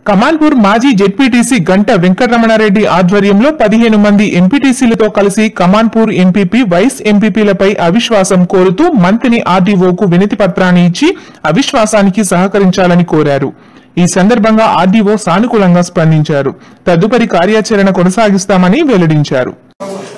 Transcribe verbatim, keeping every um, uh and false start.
కమాన్పూర్ మాజీ జెడ్పీటీసీ గంట వెంకటరమణారెడ్డి ఆధ్వర్యంలో పదిహేను మంది ఎంపీటీసీలతో కలిసి కమాన్పూర్ ఎంపీపీ వైస్ ఎంపీపీలపై అవిశ్వాసం కోరుతూ మంత్రిని ఆర్డీఓకు వినతి పత్రాన్ని ఇచ్చి అవిశ్వాసానికి సహకరించాలని కోరారు. ఈ సందర్భంగా ఆర్డీఓ సానుకూలంగా స్పందించారు. తదుపరి కార్యాచరణ కొనసాగిస్తామని వెల్లడించారు.